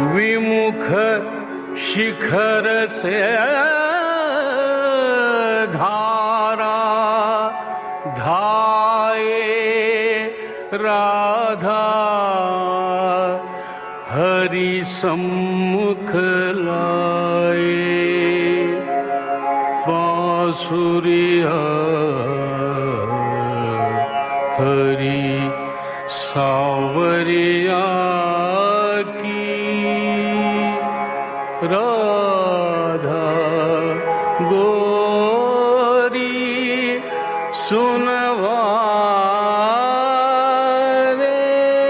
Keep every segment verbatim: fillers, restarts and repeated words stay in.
विमुख शिखर से धारा धाये राधा हरि सम्मुख लाए बांसुरिया हरि सावरिया की राधा गोरी सुनवा दे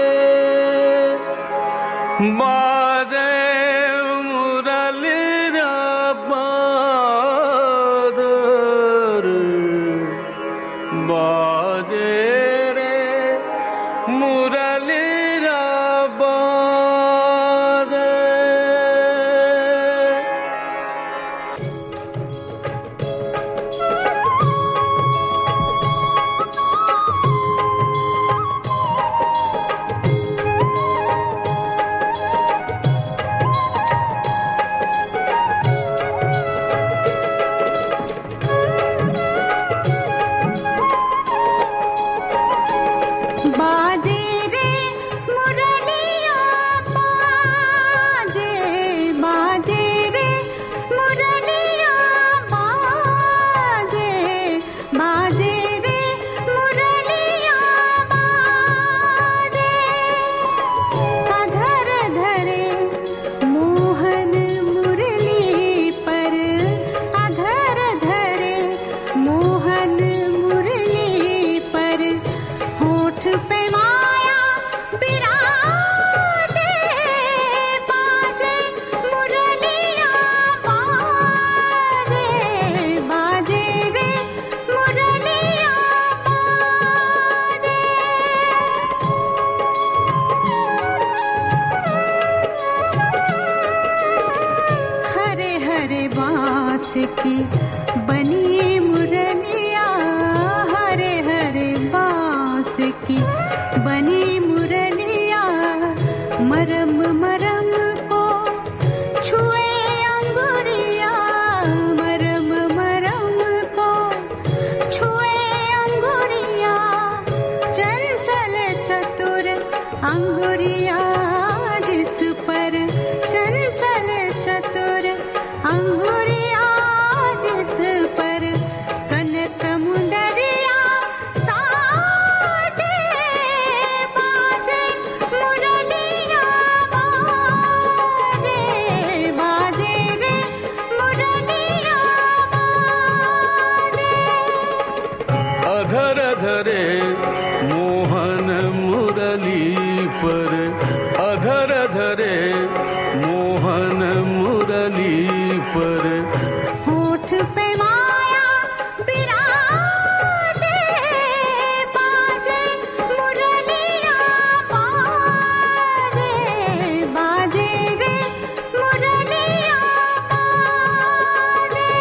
बादे मुरली बादर बादे रे मुरली की बनी मुरलिया हरे हरे बांस की बनी मुरलिया मरम मरम को छुए अंगुरिया मरम मरम को छुए अंगुरिया चंचल चतुर अंगुरिया जिस पर चंचल चतुर अंगुरिया जिस पर कनक मुंदरिया साजे बाजे मुरलिया बाजे बाजे रे मुरलिया बाजे। अधर धरे मोहन मुरली पर अधर धरे मोहन मुरली पर होठ पे माया बिराजे बाजे मुरलिया बाजे बाजे रे मुरलिया बाजे।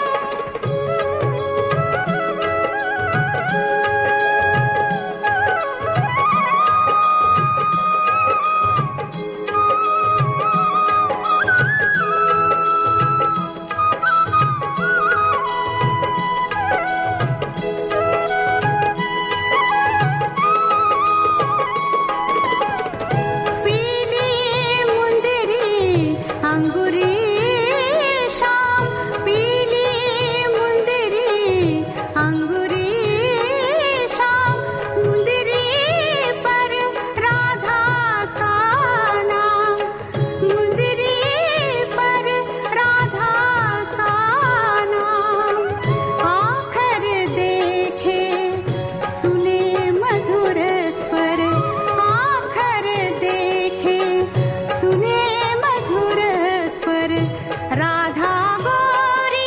पीली मुंदरी अंगूरी शाम पीली मुंदरी अंगूरी शाम मुंदरी पर राधा का नाम मुंदरी पर राधा का नाम आखर देखे सुने मधुर स्वर आखर देखे सुने मधुर स्वर राधा गोरी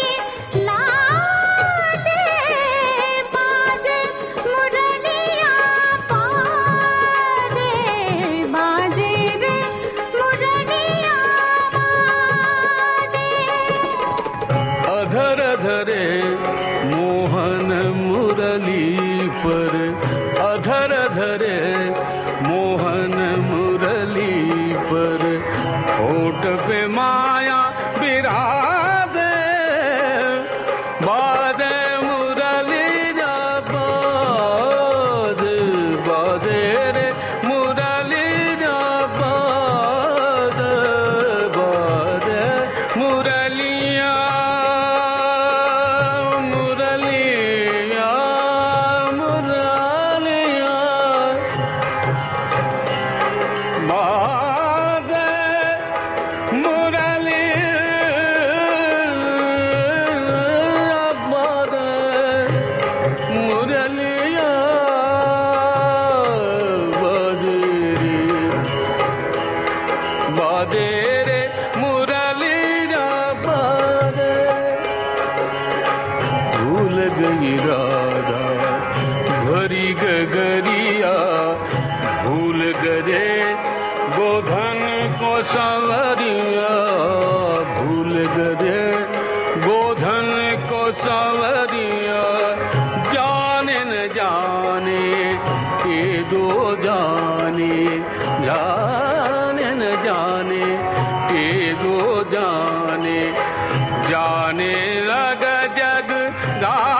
लाजे बाजे मुरलिया बाजे बाजे रे मुरलिया बाजे। अधर धरे मोहन मुरली पर अधर धरे मोहन मुरली पर जाने लग जग गा